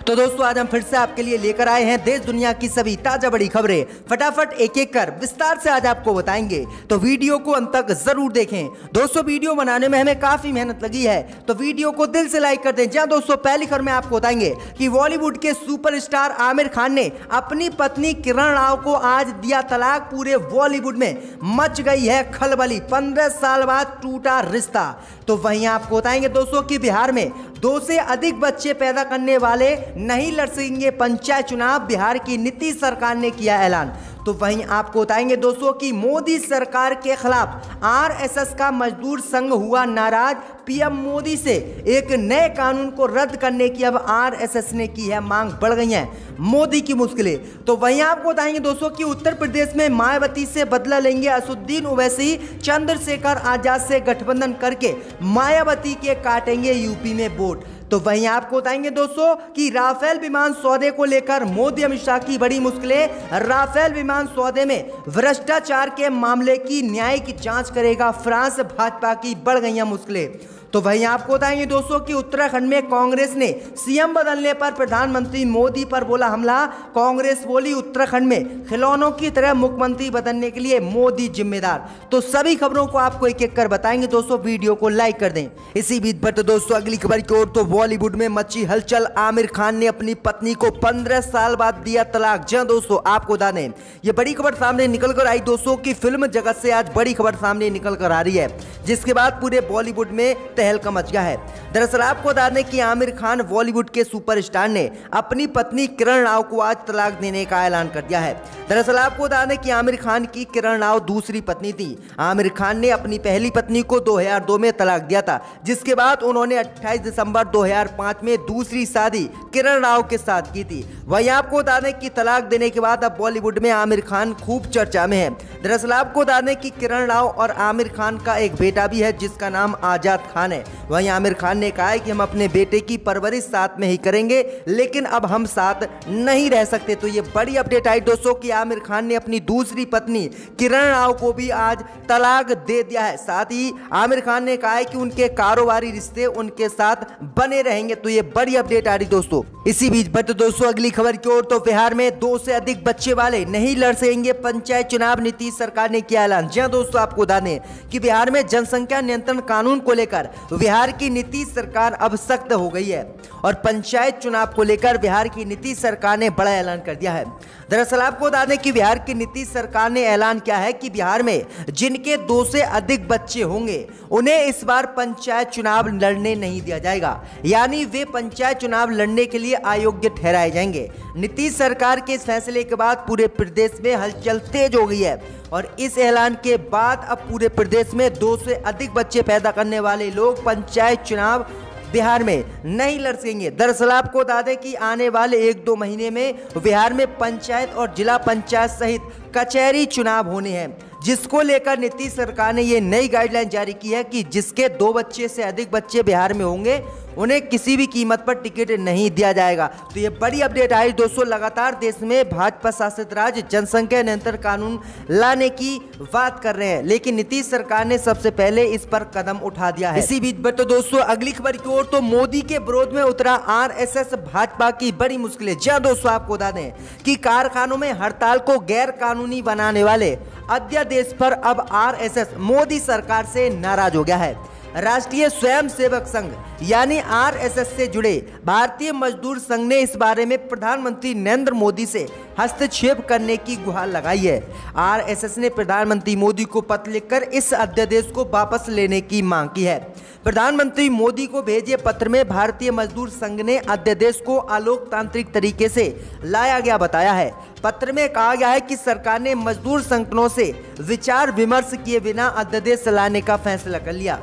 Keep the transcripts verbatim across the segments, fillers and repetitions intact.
तो दोस्तों आज हम फिर से आपके लिए लेकर आए हैं देश दुनिया की सभी ताजा बड़ी खबरें। फटाफट एक एक कर विस्तार से आज आपको बताएंगे, तो वीडियो को अंत तक जरूर देखें। दोस्तों वीडियो बनाने में हमें काफी मेहनत लगी है, तो वीडियो को दिल से लाइक कर दें। जहां दोस्तों पहली खबर में आपको बताएंगे कि बॉलीवुड के सुपरस्टार आमिर खान ने अपनी पत्नी किरण राव को आज दिया तलाक। पूरे बॉलीवुड में मच गई है खलबली, पंद्रह साल बाद टूटा रिश्ता। तो वहीं आपको बताएंगे दोस्तों कि बिहार में दो से अधिक बच्चे पैदा करने वाले नहीं लड़ सकेंगे पंचायत चुनाव, बिहार की नीतीश सरकार ने किया ऐलान। तो वहीं आपको बताएंगे दोस्तों कि मोदी सरकार के खिलाफ आरएसएस का मजदूर संघ हुआ नाराज। पीएम मोदी से एक नए कानून को रद्द करने की अब आरएसएस ने की है मांग, बढ़ गई है मोदी की मुश्किलें। तो वहीं आपको बताएंगे दोस्तों कि उत्तर प्रदेश में मायावती से बदला लेंगे असदुद्दीन ओवैसी, चंद्रशेखर आजाद से गठबंधन करके मायावती के काटेंगे यूपी में वोट। तो वहीं आपको बताएंगे दोस्तों कि राफेल विमान सौदे को लेकर मोदी अमित शाह की बड़ी मुश्किलें। राफेल विमान सौदे में भ्रष्टाचार के मामले की न्यायिक जांच करेगा फ्रांस, भाजपा की बढ़ गई मुश्किलें। तो वहीं आपको बताएंगे दोस्तों कि उत्तराखंड में कांग्रेस ने सीएम बदलने पर प्रधानमंत्री मोदी पर बोला हमला। कांग्रेस बोली उत्तराखंड में खिलौनों की तरह मुख्यमंत्री बदलने के लिए मोदी जिम्मेदार। तो सभी खबरों को आपको एक एक कर बताएंगे दोस्तों, वीडियो को लाइक कर दें। इसी बीच पर तो दोस्तों अगली खबर की ओर, तो बॉलीवुड में मची हलचल। आमिर खान ने अपनी पत्नी को पंद्रह साल बाद दिया तलाक। जहां दोस्तों आपको बता दें ये बड़ी खबर सामने निकल कर आई दोस्तों की फिल्म जगत से आज बड़ी खबर सामने निकल कर आ रही है, जिसके बाद पूरे बॉलीवुड में तहलका मच गया है। दरअसल आपको बता दें कि आमिर खान बॉलीवुड के सुपरस्टार ने अपनी पत्नी किरण राव को आज तलाक देने का ऐलान कर दिया है। दरअसल आपको बता दें कि आमिर खान की किरण राव दूसरी पत्नी थी। आमिर खान ने अपनी पहली पत्नी को दो हज़ार दो में तलाक दिया था, जिसके बाद उन्होंने अट्ठाईस दिसंबर दो हज़ार पाँच में दूसरी शादी किरण राव के साथ की थी। वहीं आपको बता दें कि तलाक देने के बाद अब बॉलीवुड में आमिर खान खूब चर्चा में है। दरअसल आपको बता दें कि किरण राव और आमिर खान का एक बेटा भी है जिसका नाम आजाद खान है। वहीं आमिर खान ने कहा है कि हम अपने बेटे की परवरिश साथ में ही करेंगे, लेकिन अब हम साथ नहीं रह सकते। तो ये बड़ी अपडेट आई दोस्तों कि आमिर खान ने अपनी दूसरी पत्नी किरण राव को भी आज तलाक दे दिया है। साथ ही आमिर खान ने कहा है कि उनके कारोबारी रिश्ते उनके साथ बने रहेंगे। तो ये बड़ी अपडेट आ रही दोस्तों। इसी बीच पर तो दोस्तों अगली खबर की ओर, तो बिहार में दो से अधिक बच्चे वाले नहीं लड़ सकेंगे पंचायत चुनाव, नीतीश सरकार ने किया ऐलान। जी दोस्तों आपको बता दें कि बिहार में जनसंख्या नियंत्रण कानून को लेकर बिहार की नीतीश सरकार अब सख्त हो गई है और पंचायत चुनाव को लेकर बिहार की नीतीश सरकार ने बड़ा ऐलान कर दिया है। दरअसल आपको बता दें कि बिहार की नीतीश सरकार ने ऐलान किया है कि बिहार में जिनके दो से अधिक बच्चे होंगे उन्हें इस बार पंचायत चुनाव लड़ने नहीं दिया जाएगा, यानी वे पंचायत चुनाव लड़ने के लिए अयोग्य ठहराए जाएंगे। नीतीश सरकार के इस फैसले के बाद पूरे प्रदेश में हलचल तेज हो गई है और इस ऐलान के बाद अब पूरे प्रदेश में दो से अधिक बच्चे पैदा करने वाले लोग पंचायत चुनाव बिहार में नहीं लड़ सकेंगे। दरअसल आपको बता दें कि आने वाले एक दो महीने में बिहार में पंचायत और जिला पंचायत सहित कचहरी चुनाव होने हैं, जिसको लेकर नीतीश सरकार ने ये नई गाइडलाइन जारी की है कि जिसके दो बच्चे से अधिक बच्चे बिहार में होंगे उन्हें किसी भी कीमत पर टिकट नहीं दिया जाएगा। तो ये बड़ी अपडेट आई दोस्तों। लगातार देश में भाजपा शासित राज्य जनसंख्या नियंत्रण कानून लाने की बात कर रहे हैं, लेकिन नीतीश सरकार ने सबसे पहले इस पर कदम उठा दिया है। इसी बीच पर तो दोस्तों अगली खबर की ओर, तो मोदी के विरोध में उतरा आरएसएस, भाजपा की बड़ी मुश्किलें। जी दोस्तों आपको बता दें कि कारखानों में हड़ताल को गैर कानूनी बनाने वाले अध्यादेश पर अब आरएसएस मोदी सरकार से नाराज हो गया है। राष्ट्रीय स्वयंसेवक संघ यानी आरएसएस से जुड़े भारतीय मजदूर संघ ने इस बारे में प्रधानमंत्री नरेंद्र मोदी से हस्तक्षेप करने की गुहार लगाई है। आरएसएस ने प्रधानमंत्री मोदी को पत्र लिखकर इस अध्यादेश को वापस लेने की मांग की है। प्रधानमंत्री मोदी को भेजे पत्र में भारतीय मजदूर संघ ने अध्यादेश को अलोकतांत्रिक तरीके से लाया गया बताया है। पत्र में कहा गया है कि सरकार ने मजदूर संगठनों से विचार विमर्श किए बिना अध्यादेश लाने का फैसला कर लिया।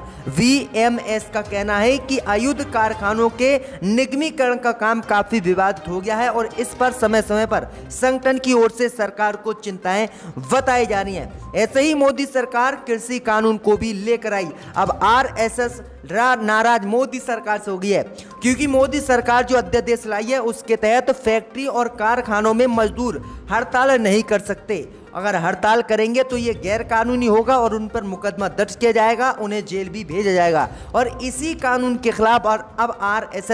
वीएमएस का कहना है कि आयुध कारखानों के निगमीकरण का काम काफी विवादित हो गया है और इस पर समय समय पर संगठन की ओर से सरकार को चिंताएं बताई जा रही हैं। ऐसे ही मोदी सरकार कृषि कानून को भी लेकर आई। अब आरएसएस नाराज मोदी सरकार से हो गई है, क्योंकि मोदी सरकार जो अध्यादेश लाई है उसके तहत फैक्ट्री और कारखानों में मजदूर हड़ताल नहीं कर सकते। अगर हड़ताल करेंगे तो ये गैर कानूनी होगा और उन पर मुकदमा दर्ज किया जाएगा, उन्हें जेल भी भेजा जाएगा। और इसी कानून के खिलाफ और अब आरएसएस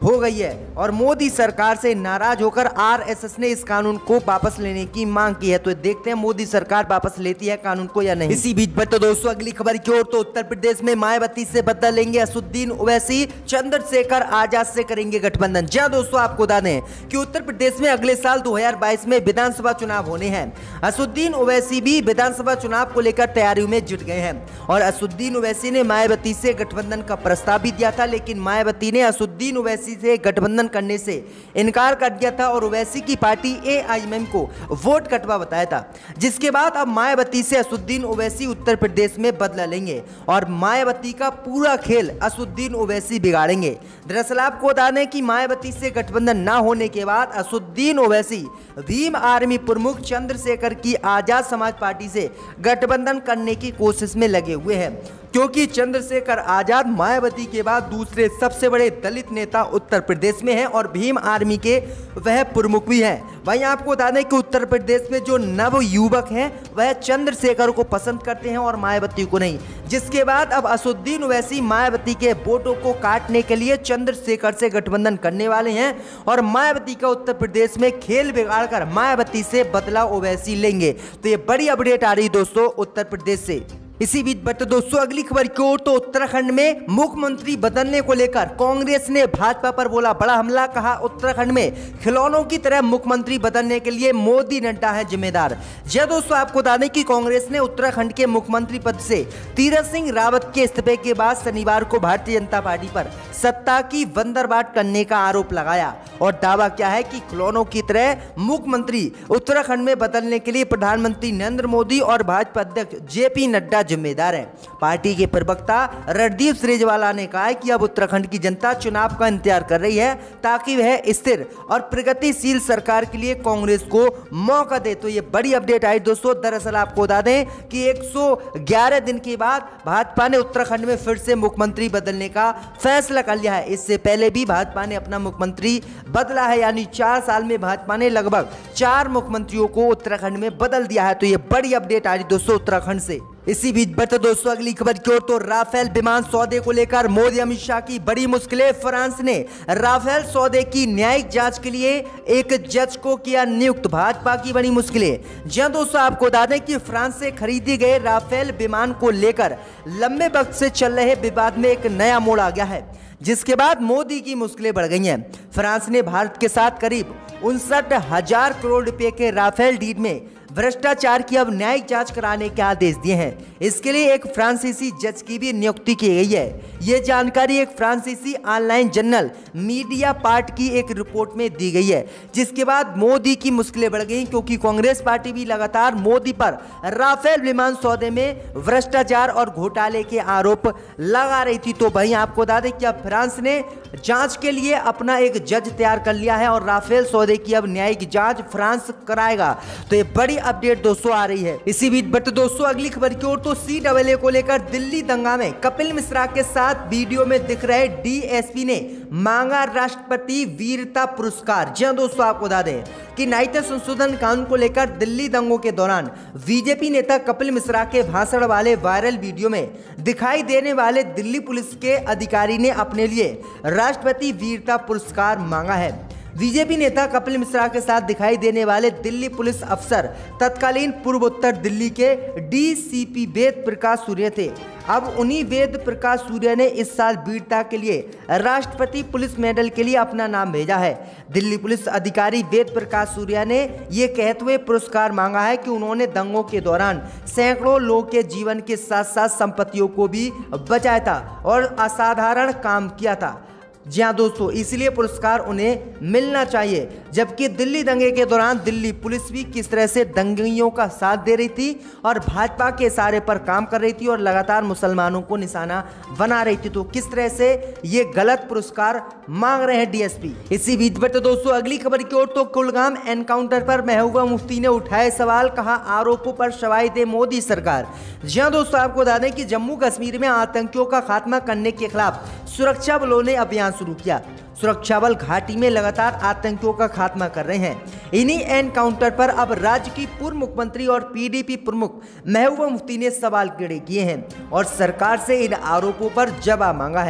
हो गई है और मोदी सरकार से नाराज होकर आरएसएस ने इस कानून को वापस लेने की मांग की है। तो देखते हैं मोदी सरकार वापस लेती है कानून को या नहीं। इसी बीच बढ़ते दोस्तों अगली खबर की ओर, तो उत्तर प्रदेश में मायावती से बदला लेंगे असदुद्दीन ओवैसी, चंद्रशेखर आजाद से करेंगे गठबंधन। जी दोस्तों, आपको बता दें कि उत्तर प्रदेश में अगले साल दो हज़ार बाईस में विधानसभा चुनाव होने हैं। असदुद्दीन ओवैसी भी विधानसभा चुनाव को लेकर तैयारियों में जुट गए हैं और असदुद्दीन ओवैसी ने मायावती से गठबंधन का प्रस्ताव भी दिया था, लेकिन मायावती ने असदुद्दीन ओवैसी से गठबंधन करने से इनकार कर दिया था और ओवैसी की पार्टी एआईएमएम को वोट कटवा बताया था। जिसके बाद अब मायावती से असदुद्दीन ओवैसी उत्तर प्रदेश में बदला लेंगे और मायावती का पूरा खेल असदुद्दीन ओवैसी बिगाड़ेंगे। दरअसल आपको बता दें कि मायावती से गठबंधन न होने के बाद असदुद्दीन ओवैसी भीम आर्मी प्रमुख चंद्रशेखर की आजाद समाज पार्टी से गठबंधन करने की कोशिश में लगे हुए हैं, क्योंकि चंद्रशेखर आजाद मायावती के बाद दूसरे सबसे बड़े दलित नेता उत्तर प्रदेश में हैं और भीम आर्मी के वह प्रमुख भी हैं। वहीं आपको बता दें कि उत्तर प्रदेश में जो नव युवक हैं वह चंद्रशेखर को पसंद करते हैं और मायावती को नहीं। जिसके बाद अब असदुद्दीन ओवैसी मायावती के वोटों को काटने के लिए चंद्रशेखर से गठबंधन करने वाले हैं और मायावती का उत्तर प्रदेश में खेल बिगाड़कर मायावती से बदला ओवैसी लेंगे। तो ये बड़ी अपडेट आ रही दोस्तों उत्तर प्रदेश से। इसी बीच बढ़ते दोस्तों अगली खबर की ओर, तो उत्तराखंड में मुख्यमंत्री बदलने को लेकर कांग्रेस ने भाजपा पर बोला बड़ा हमला। कहा उत्तराखंड में खिलौनों की तरह मुख्यमंत्री बदलने के लिए मोदी नड्डा है जिम्मेदार। जी दोस्तों, आपको बता दें कि कांग्रेस ने उत्तराखंड के मुख्यमंत्री पद से तीरथ सिंह रावत के इस्तीफे के बाद शनिवार को भारतीय जनता पार्टी पर सत्ता की बंदरबाट करने का आरोप लगाया और दावा किया है कि खिलौनों की तरह मुख्यमंत्री उत्तराखंड में बदलने के लिए प्रधानमंत्री नरेंद्र मोदी और भाजपा अध्यक्ष जेपी नड्डा जिम्मेदार है। पार्टी के प्रवक्ता रणदीप सुरजेवाला ने कहा है कि अब उत्तराखंड की जनता चुनाव का इंतजार कर रही है ताकि वह स्थिर और प्रगतिशील सरकार के लिए कांग्रेस को मौका दे। तो ये बड़ी अपडेट आई दोस्तों। दरअसल आपको बता दें कि एक सौ ग्यारह दिन के बाद भाजपा ने उत्तराखंड में फिर से मुख्यमंत्री बदलने का फैसला कर लिया है। इससे पहले भी भाजपा ने अपना मुख्यमंत्री बदला है, यानी चार साल में भाजपा ने लगभग चार मुख्यमंत्रियों को उत्तराखंड में बदल दिया है। तो ये बड़ी अपडेट आ रही दोस्तों उत्तराखंड से। इसी बीच बढ़ते दोस्तों अगली खबर की ओर, तो राफेल विमान सौदे को लेकर मोदी अमित शाह की बड़ी मुश्किलें। फ्रांस ने राफेल सौदे की न्यायिक जांच के लिए एक जज को किया नियुक्त। भाजपा की बड़ी मुश्किलें। जी दोस्तों, आपको बता दें कि फ्रांस से खरीदी गए राफेल विमान को लेकर लंबे वक्त से चल रहे विवाद में एक नया मोड़ आ गया है, जिसके बाद मोदी की मुश्किलें बढ़ गई हैं। फ्रांस ने भारत के साथ करीब उनसठ हजार करोड़ रुपए के राफेल डील में भ्रष्टाचार की अब न्यायिक जांच कराने के आदेश दिए हैं। इसके लिए एक फ्रांसीसी जज की भी नियुक्ति की गई है। ये जानकारी एक फ्रांसीसी ऑनलाइन जर्नल मीडिया पार्ट की एक रिपोर्ट में दी गई है, जिसके बाद मोदी की मुश्किलें बढ़ गई, क्योंकि कांग्रेस पार्टी भी लगातार मोदी पर राफेल विमान सौदे में भ्रष्टाचार और घोटाले के आरोप लगा रही थी। तो भाई आपको बता दें कि अब फ्रांस ने जांच के लिए अपना एक जज तैयार कर लिया है और राफेल सौदे की अब न्यायिक जांच फ्रांस कराएगा। तो ये बड़ी अपडेट दोस्तों आ रही है। इसी बीच बढ़ते दोस्तों अगली खबर की ओर, तो सी डबल ए को लेकर दिल्ली दंगा में कपिल मिश्रा के साथ वीडियो में दिख रहे डीएसपी ने मांगा राष्ट्रपति वीरता पुरस्कार। जी दोस्तों, आपको बता दें कि नागरिकता संशोधन कानून को लेकर दिल्ली दंगों के दौरान बीजेपी नेता कपिल मिश्रा के भाषण वाले वायरल वीडियो में दिखाई देने वाले दिल्ली पुलिस के अधिकारी ने अपने लिए राष्ट्रपति वीरता पुरस्कार मांगा है। बीजेपी नेता कपिल मिश्रा के साथ दिखाई देने वाले दिल्ली पुलिस अफसर तत्कालीन पूर्वोत्तर दिल्ली के डीसीपी वेद प्रकाश सूर्य थे। अब उन्हीं वेद प्रकाश सूर्य ने इस साल वीरता के लिए राष्ट्रपति पुलिस मेडल के लिए अपना नाम भेजा है। दिल्ली पुलिस अधिकारी वेद प्रकाश सूर्य ने ये कहते हुए पुरस्कार मांगा है कि उन्होंने दंगों के दौरान सैकड़ों लोगों के जीवन के साथ साथ संपत्तियों को भी बचाया था और असाधारण काम किया था। जी हाँ दोस्तों, इसलिए पुरस्कार उन्हें मिलना चाहिए। जबकि दिल्ली दंगे के दौरान दिल्ली पुलिस भी किस तरह से दंगियों का साथ दे रही थी और भाजपा के इशारे पर काम कर रही थी और लगातार मुसलमानों को निशाना बना रही थी, तो किस तरह से ये गलत पुरस्कार मांग रहे हैं डीएसपी। इसी बीच बढ़ते दोस्तों अगली खबर की ओर, तो कुलगाम एनकाउंटर पर महबूबा मुफ्ती ने उठाए सवाल। कहा आरोपों पर सफाई दे मोदी सरकार। जी हाँ दोस्तों, आपको बता दें कि जम्मू कश्मीर में आतंकियों का खात्मा करने के खिलाफ सुरक्षा बलों ने अभियान शुरू किया। सुरक्षा बल घाटी में लगातार आतंकियों का खात्मा कर रहे हैं। इन्हीं एनकाउंटर पर अब राज्य की पूर्व मुख्यमंत्री और पीडीपी प्रमुख महबूबा मुफ्ती ने सवाल खड़े किए हैं और सरकार से इन आरोपों पर जवाब मांगा है।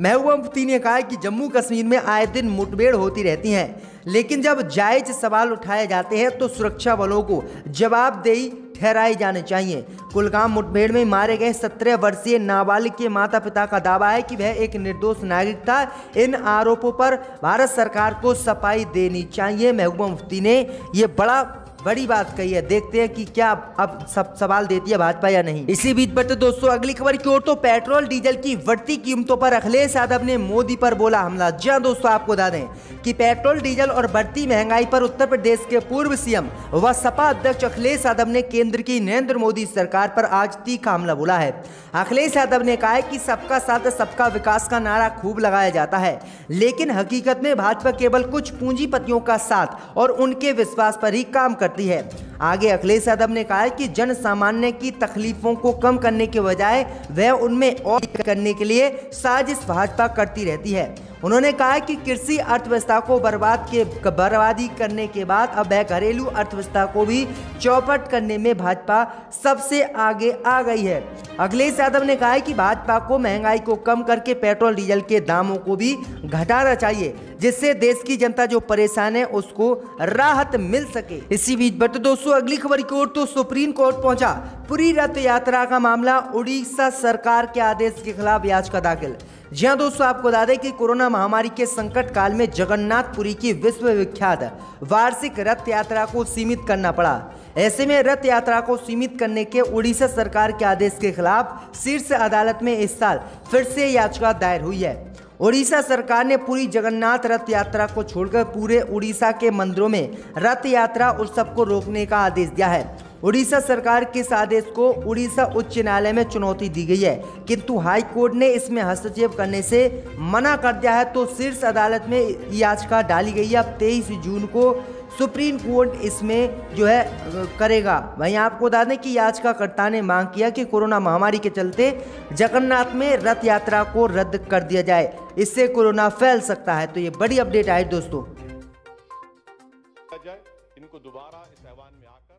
महबूबा मुफ्ती ने कहा कि जम्मू कश्मीर में आए दिन मुठभेड़ होती रहती हैं, लेकिन जब जायज सवाल उठाए जाते हैं तो सुरक्षा बलों को जवाबदेही ठहराए जाने चाहिए। कुलगाम मुठभेड़ में मारे गए सत्रह वर्षीय नाबालिग के माता पिता का दावा है कि वह एक निर्दोष नागरिक था। इन आरोपों पर भारत सरकार को सफाई देनी चाहिए। महबूबा मुफ्ती ने ये बड़ा बड़ी बात कही है। देखते हैं कि क्या अब सब सवाल देती है भाजपा या नहीं। इसी बीच बढ़ते दोस्तों अगली खबर की ओर, तो पेट्रोल डीजल की बढ़ती कीमतों पर अखिलेश यादव ने मोदी पर बोला हमला। जी हां दोस्तों, आपको बता दें कि पेट्रोल डीजल और बढ़ती महंगाई पर उत्तर प्रदेश के पूर्व सीएम व सपा अध्यक्ष अखिलेश यादव ने केंद्र की नरेंद्र मोदी सरकार पर आज तीखा हमला बोला है। अखिलेश यादव ने कहा है कि सबका साथ सबका विकास का नारा खूब लगाया जाता है, लेकिन हकीकत में भाजपा केवल कुछ पूंजीपतियों का साथ और उनके विश्वास पर ही काम करती है। आगे अखिलेश यादव ने कहा है कि जन सामान्य की तकलीफों को कम करने के बजाय वह उनमें और करने के लिए साजिश भाजपा करती रहती है। उन्होंने कहा कि कृषि अर्थव्यवस्था को बर्बाद के बर्बादी करने के बाद अब वह घरेलू अर्थव्यवस्था को भी चौपट करने में भाजपा सबसे आगे आ गई है। अखिलेश यादव ने कहा है कि भाजपा को महंगाई को कम करके पेट्रोल डीजल के दामों को भी घटाना चाहिए, जिससे देश की जनता जो परेशान है उसको राहत मिल सके। इसी बीच बढ़ते दोस्तों अगली खबर की ओर, तो सुप्रीम कोर्ट पहुंचा पुरी रथ यात्रा का मामला। उड़ीसा सरकार के आदेश के खिलाफ याचिका दाखिल। जी हां दोस्तों, आपको बता दें कि कोरोना महामारी के संकट काल में जगन्नाथपुरी की विश्व विख्यात वार्षिक रथ यात्रा को सीमित करना पड़ा। ऐसे में रथ यात्रा को सीमित करने के उड़ीसा सरकार के आदेश के खिलाफ शीर्ष अदालत में इस साल फिर से याचिका दायर हुई है। उड़ीसा सरकार ने पूरी जगन्नाथ रथ यात्रा को छोड़कर पूरे उड़ीसा के मंदिरों में रथ यात्रा उत्सव को रोकने का आदेश दिया है। उड़ीसा सरकार के इस आदेश को उड़ीसा उच्च न्यायालय में चुनौती दी गई है, किंतु हाई कोर्ट ने इसमें हस्तक्षेप करने से मना कर दिया है, तो शीर्ष अदालत में याचिका डाली गई है। अब तेईस जून को सुप्रीम कोर्ट इसमें जो है करेगा। वहीं आपको बता दें कि याचिकाकर्ता ने मांग किया कि कोरोना महामारी के चलते जगन्नाथ में रथ यात्रा को रद्द कर दिया जाए, इससे कोरोना फैल सकता है। तो ये बड़ी अपडेट आई दोस्तों। इनको दोबारा इस ऐवान में आकर